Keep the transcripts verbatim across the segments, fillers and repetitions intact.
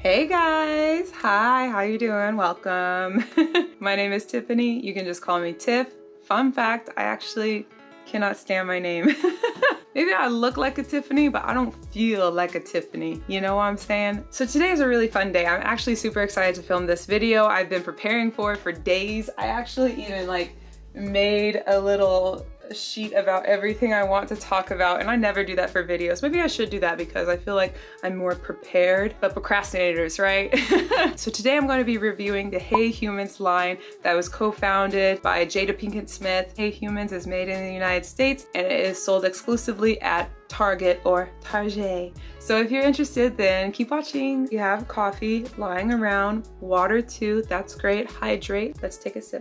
Hey guys, hi, how you doing? Welcome. My name is Tiffany. You can just call me Tiff. Fun fact, I actually cannot stand my name. Maybe I look like a Tiffany, but I don't feel like a Tiffany. You know what I'm saying? So today is a really fun day. I'm actually super excited to film this video. I've been preparing for it for days. I actually even like made a little sheet about everything I want to talk about, and I never do that for videos. Maybe I should do that because I feel like I'm more prepared, but procrastinators, right? So today I'm going to be reviewing the Hey Humans line that was co-founded by Jada Pinkett Smith. Hey Humans is made in the United States and it is sold exclusively at Target or Target. So if you're interested, then keep watching. You have coffee lying around, water too, that's great. Hydrate. Let's take a sip.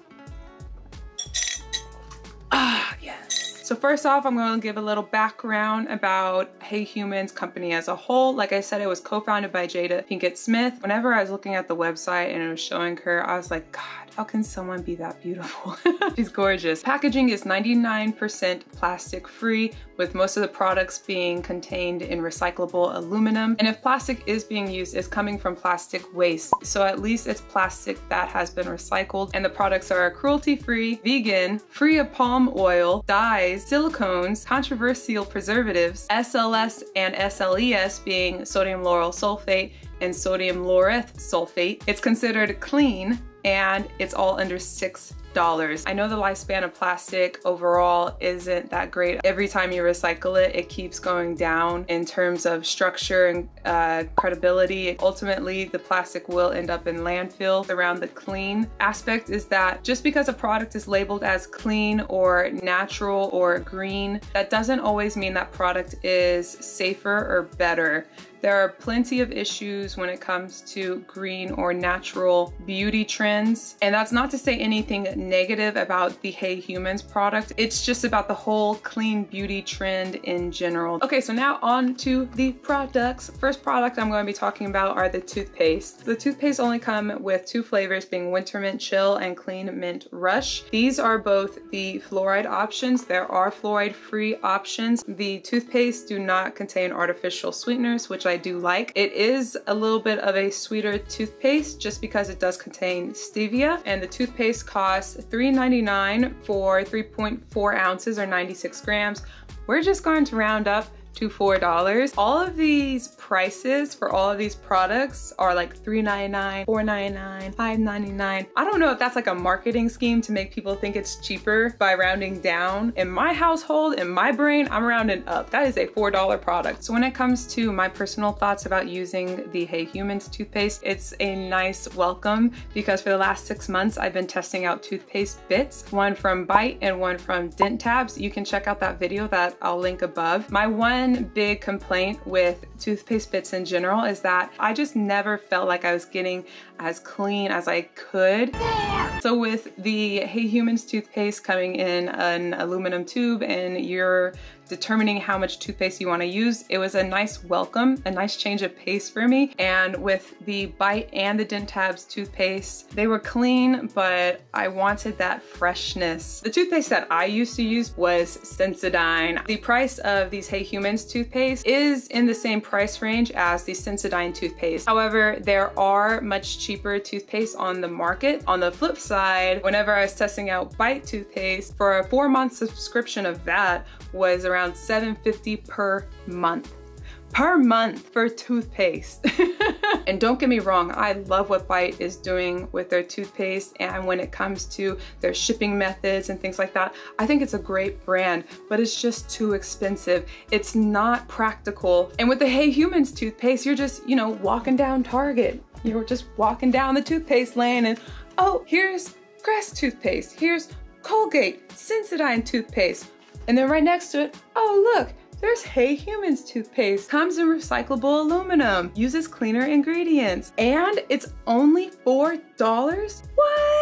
Ah, yes. So first off, I'm going to give a little background about Hey Humans company as a whole. Like I said, it was co-founded by Jada Pinkett Smith. Whenever I was looking at the website and it was showing her, I was like, God, how can someone be that beautiful? She's gorgeous. Packaging is ninety-nine percent plastic free, with most of the products being contained in recyclable aluminum. And if plastic is being used, it's coming from plastic waste. So at least it's plastic that has been recycled. And the products are cruelty-free, vegan, free of palm oil, dyes, silicones, controversial preservatives, S L S and S L E S being sodium lauryl sulfate and sodium laureth sulfate. It's considered clean, and it's all under six dollars. I know the lifespan of plastic overall isn't that great. Every time you recycle it, it keeps going down in terms of structure and uh, credibility. Ultimately, the plastic will end up in landfill. Around the clean aspect is that just because a product is labeled as clean or natural or green, that doesn't always mean that product is safer or better. There are plenty of issues when it comes to green or natural beauty trends. And that's not to say anything negative about the Hey Humans product. It's just about the whole clean beauty trend in general. Okay, so now on to the products. First product I'm going to be talking about are the toothpaste. The toothpaste only come with two flavors, being Winter Mint Chill and Clean Mint Rush. These are both the fluoride options. There are fluoride-free options. The toothpaste do not contain artificial sweeteners, which I I do like. It is a little bit of a sweeter toothpaste just because it does contain stevia, and the toothpaste costs three ninety-nine for three point four ounces or ninety-six grams. We're just going to round up to four dollars. All of these prices for all of these products are like three ninety-nine, four ninety-nine, five ninety-nine. I don't know if that's like a marketing scheme to make people think it's cheaper by rounding down. In my household, in my brain, I'm rounding up. That is a four dollar product. So when it comes to my personal thoughts about using the Hey Humans toothpaste, it's a nice welcome because for the last six months, I've been testing out toothpaste bits, one from Bite and one from Dent Tabs. You can check out that video that I'll link above. My one big complaint with toothpaste bits in general is that I just never felt like I was getting as clean as I could. So with the Hey Humans toothpaste coming in an aluminum tube and you're determining how much toothpaste you want to use, it was a nice welcome, a nice change of pace for me. And with the Bite and the Dent Tabs toothpaste, they were clean, but I wanted that freshness. The toothpaste that I used to use was Sensodyne. The price of these Hey Humans toothpaste is in the same price range as the Sensodyne toothpaste. However, there are much cheaper toothpaste on the market. On the flip side, whenever I was testing out Bite toothpaste, for a four month subscription of that was around around seven fifty per month. Per month for toothpaste. And don't get me wrong, I love what Bite is doing with their toothpaste, and when it comes to their shipping methods and things like that, I think it's a great brand, but it's just too expensive. It's not practical. And with the Hey Humans toothpaste, you're just, you know, walking down Target. You're just walking down the toothpaste lane and, oh, here's Crest toothpaste. Here's Colgate, Sensodyne toothpaste. And then right next to it, oh look, there's Hey Humans toothpaste. Comes in recyclable aluminum, uses cleaner ingredients, and it's only four dollars? What?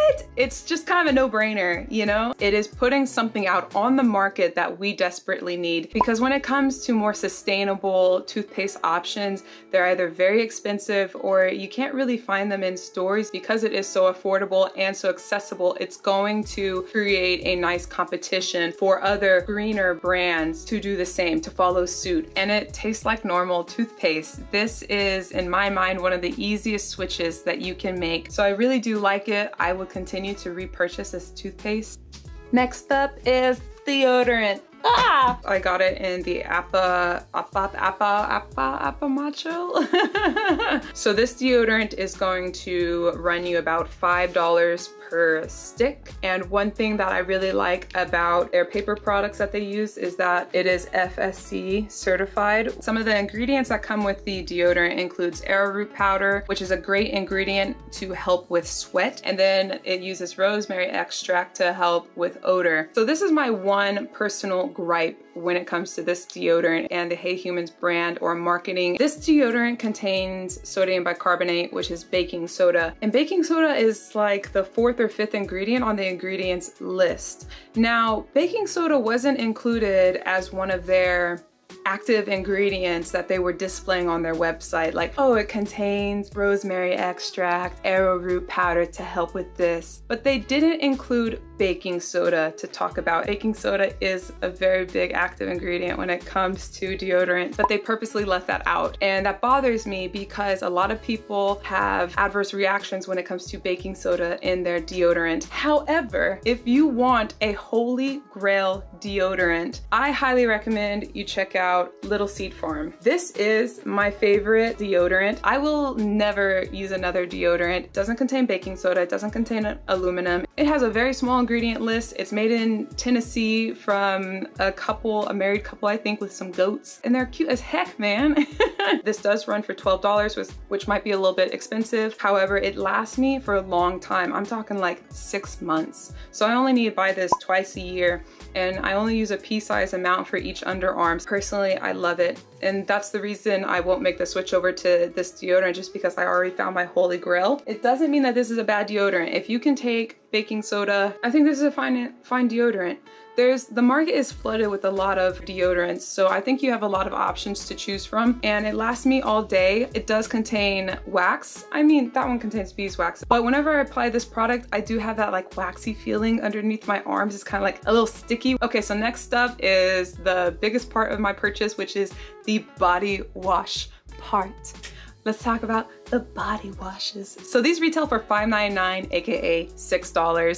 what? It's just kind of a no-brainer, you know? It is putting something out on the market that we desperately need, because when it comes to more sustainable toothpaste options, they're either very expensive or you can't really find them in stores. Because it is so affordable and so accessible, it's going to create a nice competition for other greener brands to do the same, to follow suit. And it tastes like normal toothpaste. This is, in my mind, one of the easiest switches that you can make. So I really do like it. I will continue to repurchase this toothpaste. Next up is deodorant. Ah! I got it in the Appa, Appa, Appa, Appa, Appa Macho. So this deodorant is going to run you about five dollars per stick. And one thing that I really like about their paper products that they use is that it is F S C certified. Some of the ingredients that come with the deodorant includes arrowroot powder, which is a great ingredient to help with sweat. And then it uses rosemary extract to help with odor. So this is my one personal gripe when it comes to this deodorant and the Hey Humans brand or marketing. This deodorant contains sodium bicarbonate, which is baking soda. And baking soda is like the fourth or fifth ingredient on the ingredients list. Now, baking soda wasn't included as one of their active ingredients that they were displaying on their website, like, oh, it contains rosemary extract, arrowroot powder to help with this. But they didn't include baking soda to talk about. Baking soda is a very big active ingredient when it comes to deodorant, but they purposely left that out. And that bothers me because a lot of people have adverse reactions when it comes to baking soda in their deodorant. However, if you want a holy grail deodorant, I highly recommend you check out Little Seed Farm. This is my favorite deodorant. I will never use another deodorant. It doesn't contain baking soda. It doesn't contain aluminum. It has a very small ingredient list. It's made in Tennessee from a couple, a married couple, I think, with some goats. And they're cute as heck, man. This does run for twelve dollars, which might be a little bit expensive. However, it lasts me for a long time. I'm talking like six months. So I only need to buy this twice a year. And I only use a pea-size amount for each underarm. Personally, I love it. And that's the reason I won't make the switch over to this deodorant, just because I already found my holy grail. It doesn't mean that this is a bad deodorant. If you can take baking soda, I think this is a fine, fine deodorant. There's, the market is flooded with a lot of deodorants, so I think you have a lot of options to choose from, and it lasts me all day. It does contain wax. I mean, that one contains beeswax, but whenever I apply this product, I do have that like waxy feeling underneath my arms. It's kind of like a little sticky. Okay, so next up is the biggest part of my purchase, which is the body wash part. Let's talk about the body washes. So these retail for five ninety-nine, aka six dollars.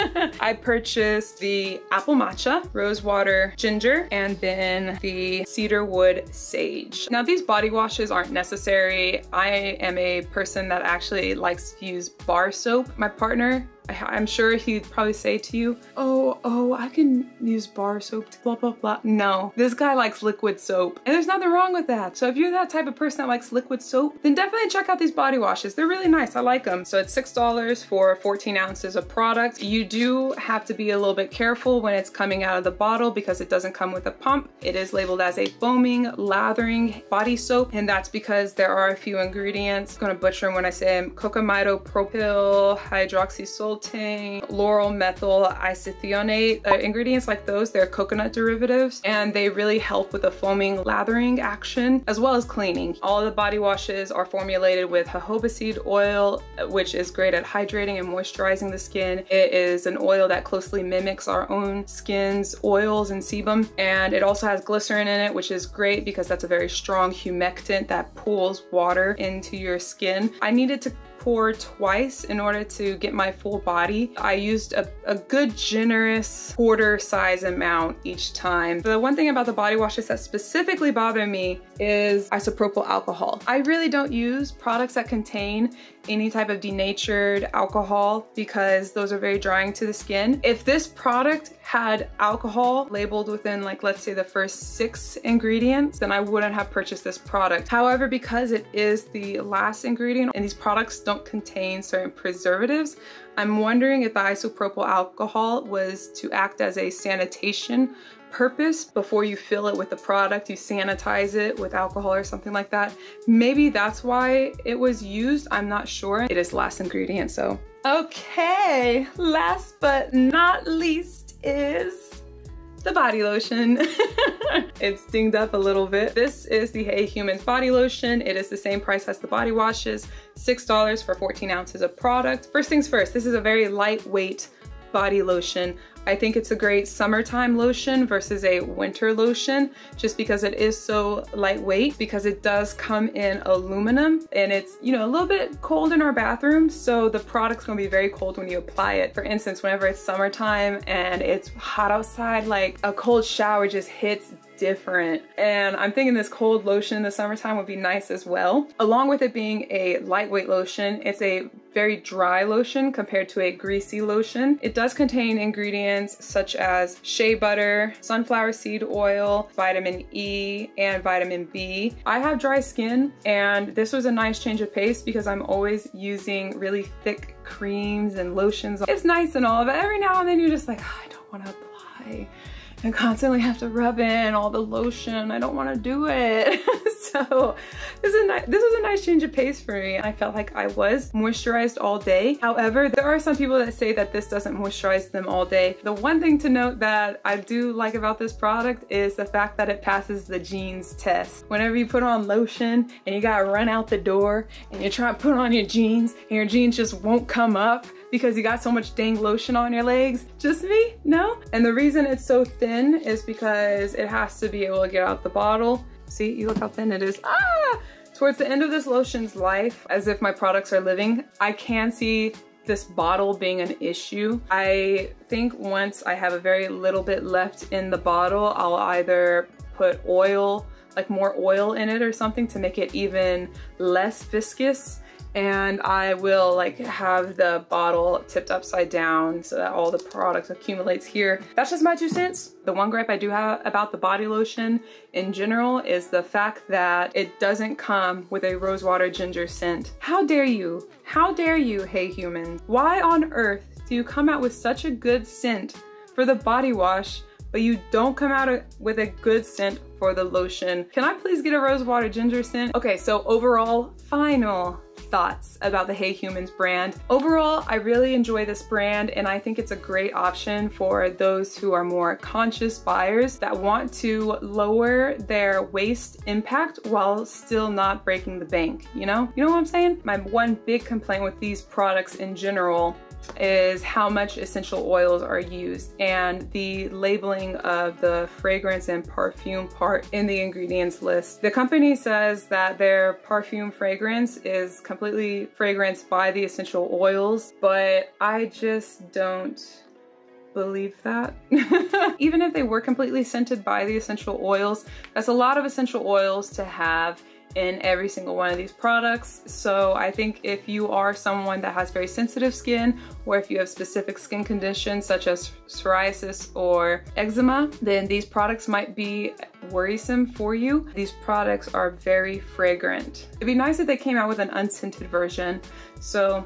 I purchased the apple matcha, rosewater ginger, and then the cedarwood sage. Now these body washes aren't necessary. I am a person that actually likes to use bar soap. My partner, I'm sure he'd probably say to you, oh, oh, I can use bar soap, blah, blah, blah. No, this guy likes liquid soap, and there's nothing wrong with that. So if you're that type of person that likes liquid soap, then definitely check out these body washes. They're really nice. I like them. So it's six dollars for fourteen ounces of product. You do have to be a little bit careful when it's coming out of the bottle because it doesn't come with a pump. It is labeled as a foaming, lathering body soap, and that's because there are a few ingredients. I'm gonna butcher them when I say them. Cocamidopropyl hydroxysultane, lauryl methyl isethionate. Uh, ingredients like those, they're coconut derivatives, and they really help with a foaming, lathering action as well as cleaning. All of the body washes are formulated with jojoba seed oil, which is great at hydrating and moisturizing the skin. It is an oil that closely mimics our own skin's oils and sebum, and it also has glycerin in it, which is great because that's a very strong humectant that pulls water into your skin. I needed to pour twice in order to get my full body. I used a, a good generous quarter size amount each time. The one thing about the body washes that specifically bother me is isopropyl alcohol. I really don't use products that contain any type of denatured alcohol because those are very drying to the skin. If this product had alcohol labeled within, like, let's say the first six ingredients, then I wouldn't have purchased this product. However, because it is the last ingredient and these products don't contain certain preservatives, I'm wondering if the isopropyl alcohol was to act as a sanitation purpose, before you fill it with the product, you sanitize it with alcohol or something like that. Maybe that's why it was used. I'm not sure. It is the last ingredient, so. Okay, last but not least is the body lotion. It's dinged up a little bit. This is the Hey Humans body lotion. It is the same price as the body washes, six dollars for fourteen ounces of product. First things first, this is a very lightweight body lotion. I think it's a great summertime lotion versus a winter lotion, just because it is so lightweight, because it does come in aluminum and it's, you know, a little bit cold in our bathroom. So the product's gonna be very cold when you apply it. For instance, whenever it's summertime and it's hot outside, like a cold shower just hits different. And I'm thinking this cold lotion in the summertime would be nice as well. Along with it being a lightweight lotion, it's a very dry lotion compared to a greasy lotion. It does contain ingredients such as shea butter, sunflower seed oil, vitamin E, and vitamin B. I have dry skin, and this was a nice change of pace because I'm always using really thick creams and lotions. It's nice and all, but every now and then you're just like, oh, I don't want to apply and constantly have to rub in all the lotion. I don't want to do it. So this is, a this was a nice change of pace for me. I felt like I was moisturized all day. However, there are some people that say that this doesn't moisturize them all day. The one thing to note that I do like about this product is the fact that it passes the jeans test. Whenever you put on lotion and you gotta run out the door and you're trying to put on your jeans and your jeans just won't come up because you got so much dang lotion on your legs. Just me? No? And the reason it's so thin is because it has to be able to get out the bottle. See, you look how thin it is. Ah! Towards the end of this lotion's life, as if my products are living, I can see this bottle being an issue. I think once I have a very little bit left in the bottle, I'll either put oil, like more oil in it or something to make it even less viscous. And I will like have the bottle tipped upside down so that all the product accumulates here. That's just my two cents. The one gripe I do have about the body lotion in general is the fact that it doesn't come with a rosewater ginger scent. How dare you? How dare you, Hey Human? Why on earth do you come out with such a good scent for the body wash, but you don't come out with a good scent for the lotion? Can I please get a rosewater ginger scent? Okay, so overall, final thoughts about the Hey Humans brand. Overall, I really enjoy this brand, and I think it's a great option for those who are more conscious buyers that want to lower their waste impact while still not breaking the bank, you know? You know what I'm saying? My one big complaint with these products in general is how much essential oils are used and the labeling of the fragrance and perfume part in the ingredients list. The company says that their perfume fragrance is completely fragranced by the essential oils, but I just don't believe that. Even if they were completely scented by the essential oils, that's a lot of essential oils to have in every single one of these products. So I think if you are someone that has very sensitive skin, or if you have specific skin conditions such as psoriasis or eczema, then these products might be worrisome for you. These products are very fragrant. It'd be nice if they came out with an unscented version. So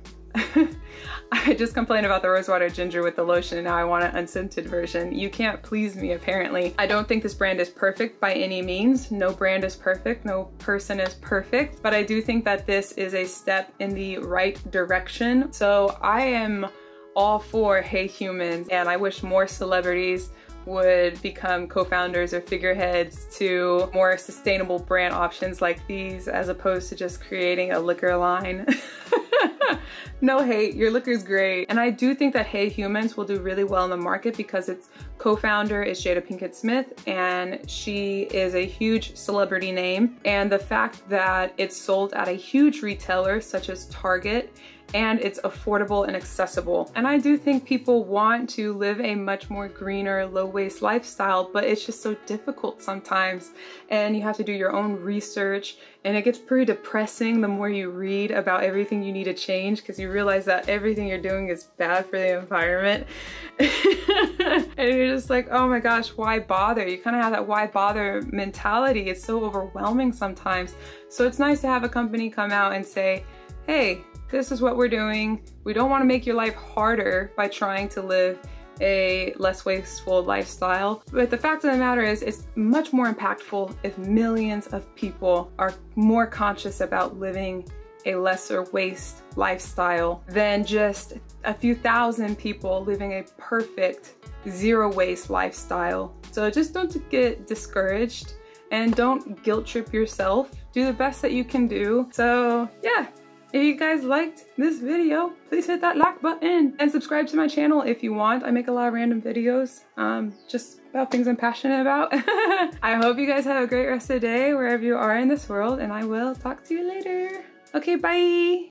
I just complained about the rosewater ginger with the lotion, and now I want an unscented version. You can't please me, apparently. I don't think this brand is perfect by any means. No brand is perfect, no person is perfect, but I do think that this is a step in the right direction. So I am all for Hey Humans, and I wish more celebrities would become co-founders or figureheads to more sustainable brand options like these, as opposed to just creating a liquor line. No hate, your liquor is great. And I do think that Hey Humans will do really well in the market because its co-founder is Jada Pinkett Smith, and she is a huge celebrity name. And the fact that it's sold at a huge retailer such as Target, and it's affordable and accessible. And I do think people want to live a much more greener, low-waste lifestyle, but it's just so difficult sometimes. And you have to do your own research, and it gets pretty depressing the more you read about everything you need to change, because you realize that everything you're doing is bad for the environment. And you're just like, oh my gosh, why bother? You kind of have that why bother mentality. It's so overwhelming sometimes. So it's nice to have a company come out and say, hey, this is what we're doing. We don't want to make your life harder by trying to live a less wasteful lifestyle. But the fact of the matter is, it's much more impactful if millions of people are more conscious about living a lesser waste lifestyle than just a few thousand people living a perfect zero waste lifestyle. So just don't get discouraged and don't guilt trip yourself. Do the best that you can do. So yeah, if you guys liked this video, please hit that like button and subscribe to my channel if you want. I make a lot of random videos, um, just about things I'm passionate about. I hope you guys have a great rest of the day wherever you are in this world, and I will talk to you later. Okay, bye.